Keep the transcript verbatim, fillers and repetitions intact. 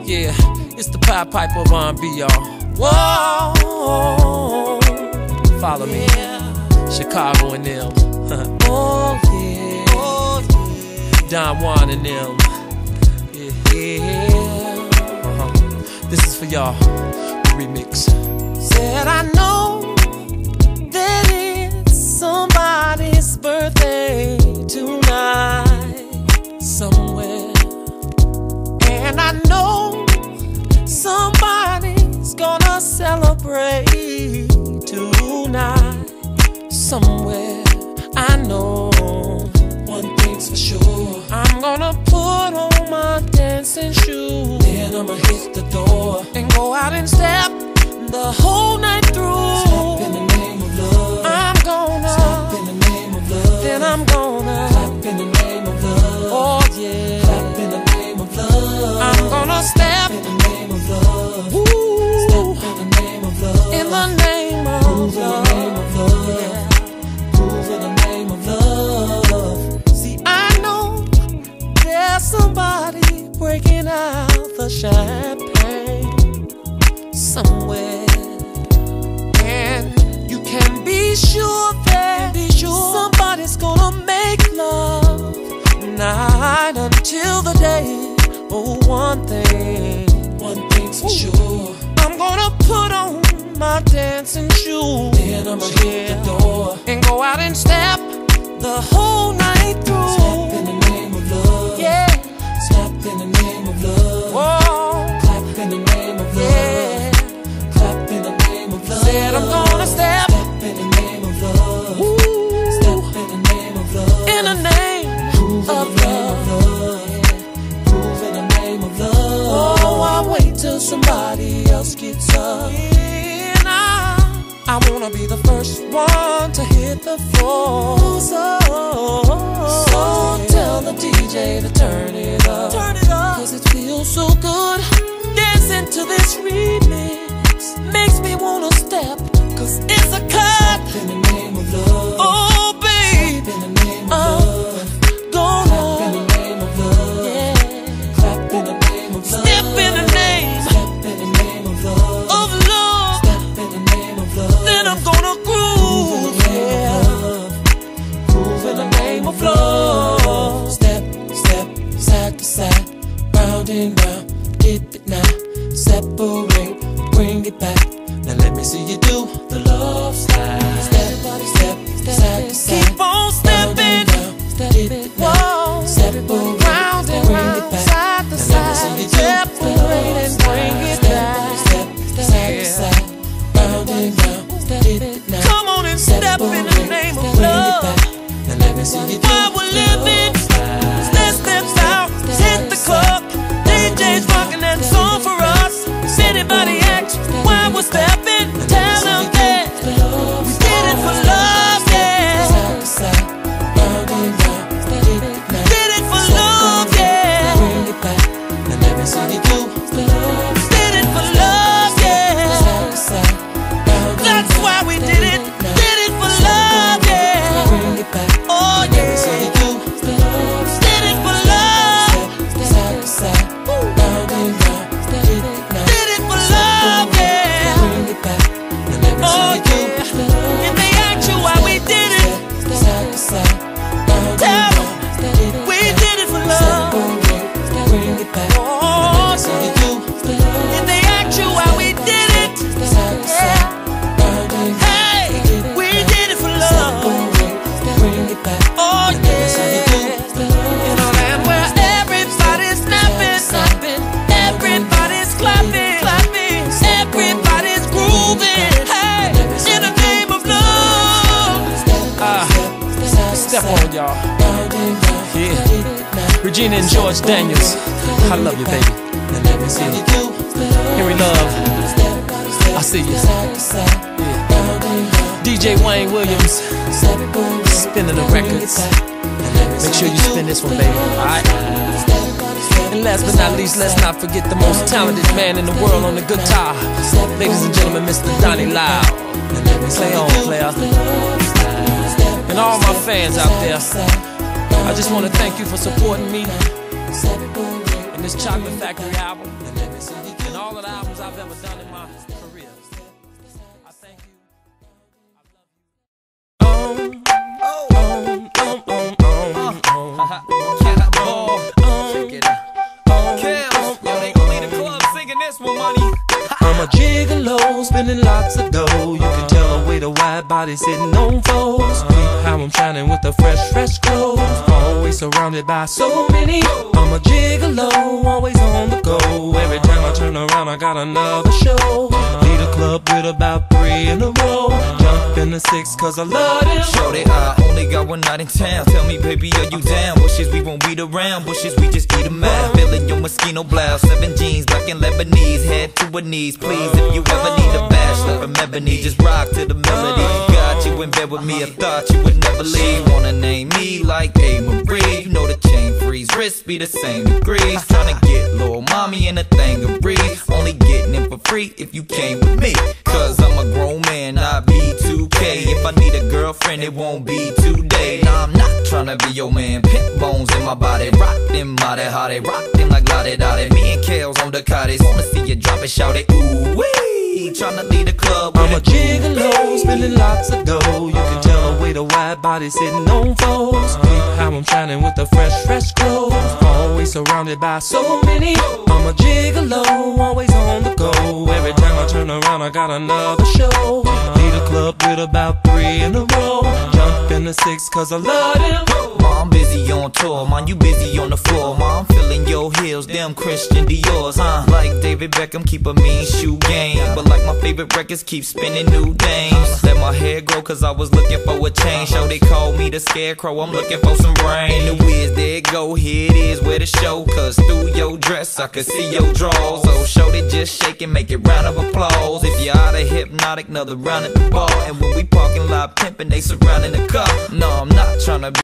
Yeah, it's the Pied Piper of R and B, y'all. Whoa, follow me, Chicago and them. Oh yeah, oh yeah. Don Juan and them. Yeah, yeah. Uh-huh. This is for y'all, the remix. Said I know that it's somebody's birthday tonight somewhere, and I know somebody's gonna celebrate tonight somewhere. I know one thing's for sure, I'm gonna put on my dancing shoes, then I'ma hit the door and go out and step the whole night through. Step in the name of love. I'm gonna step in the name of love. Then I'm gonna clap in the name of love. Oh yeah, clap in the name of love. I'm gonna step in the name of love. Woo. Step in the name of love. In the name of Move love. In the name of love. Yeah. Move in the name of love. See, I know there's somebody breaking out the champagne somewhere, and you can be sure that be sure somebody's gonna make love night until the day. Oh, one thing, one thing's for sure, I'm gonna put on my dancing shoes, then I'ma hit the door and go out and step the whole night through. Step in the name of love, yeah. Step in the name of love. Whoa. Clap in the name of love, yeah. Clap in the name of love. Said I'm gonna step, step in the name of love. Ooh. Step in the name of love. In the name Prove of in the love. Name of love. Yeah. Prove in the name of love. Oh, I wait till somebody else gets up. Yeah, nah. I wanna be the first one to hit the floor. So, so tell the D J to turn it up, turn it up, cause it feels so good. Dancing to this remix makes me wanna step, cause it's a cut. Step in the name of love. Oh babe, step in the name of uh, love. Gonna clap in the name of love. Yeah. Clap in the name of love. Step in the name, step in the name of love. Of love. Step in the name of love. Then I'm gonna groove. Yeah. Groove in the name of love. Step, step, side to side, round and round, dip it now. Separate, bring it back. Now let me see you do the love slide. Step, step, step, side to side. Keep on stepping, step it now. Separate, round and round, side to side. Separate and bring it back. Step, step, side to side, round and round, dip it now. Come on and step in the name of love. Now let me see you do while we're living. Let's step out, hit the club. D J's rocking that song for us. If anybody asks why we're stepping, tell them that we did it for love, yeah. Did it for love, yeah. Now let me see you do. Did it for love, yeah. That's why we did it. Did it for love, yeah. Oh yeah. Did it for love. Did it for love, yeah. Oh yeah. If they ask you why we did it, tell them we did it for love. Oh yeah. If they ask you why we did it, yeah. Hey, we did it for love. Oh yeah. In a land where everybody's snapping, snapping, everybody's clapping, clapping, everybody's grooving. Hey, in the name of love. Ah, step on y'all. Yeah, Regina and George Daniels, I love you, baby. Henry Love, I see you. Yeah. D J Wayne Williams, spinning the records. Make sure you spin this one, baby. Alright. And last but not least, let's not forget the most talented man in the world on the guitar. Ladies and gentlemen, Mister Donnie Lyle. Play on, player. And all my fans out there, I just want to thank you for supporting me. And this Chocolate Factory album, and all of the albums I've ever done in my career. I thank you. I love you. Um, um, um, um, um, um. Can I ball? Check it out. Kills. Yo, they gon' leave the club singing this one, money. I'm a gigolo, spending lots of dough. You can tell the way the wide body sitting on foes. How I'm shining with the fresh, fresh clothes. Always surrounded by so many. I'm a gigolo, always on the go. Every time I turn around, I got another show. Lead a club with about three in a row. Jump in the six cause I love them. Shorty, I only got one night in town. Tell me, baby, are you down? Bushes, we won't beat around. Bushes, we just eat them out. Feeling your Moschino blouse. Seven jeans, black and Lebanese. Head to her knees, please. If you ever need a bachelor from Ebony, just rock to the melody. Got you in bed with me, I thought you would never leave. Wanna name me like A. Marie. You know the chain freeze, wrists be the same degrees. Tryna get little mommy in a thing of breeze. Only getting in for free if you came with me. Cause I'm a grown man, I be two K. If I need a girlfriend, it won't be today. Nah, I'm not tryna be your man. Pimp bones in my body. Rock them body, how they rock them like lottie dottie. Me and Kale's on the cottage. Wanna see you drop it, shout it, ooh wee. Tryna lead the club. I'm a gigolo, spending lots of dough. You can tell the way the wide body sitting on foes. How I'm shining with the fresh, fresh clothes. Always surrounded by so many. I'm a gigolo, always on the go. Every time I turn around, I got another show. Lead a club with about three in a row. Jump in the six cause I love them. Ma, I'm busy on tour, man, you busy on the floor. Ma, I'm feeling your heels, them Christian Dior's, huh? Like David Beckham, keep a mean shoe game. But like my favorite records, keep spinning new dames. Let my hair grow cause I was looking for a change. So they call me the scarecrow, I'm looking for some rain. The whiz, there it go, here it is where the show. Cause through your dress, I could see your drawers. So show they just shake and make it round of applause. If you're out of hypnotic, another round at the bar. And when we parking lot pimping, they surrounding the car. No, I'm not trying to be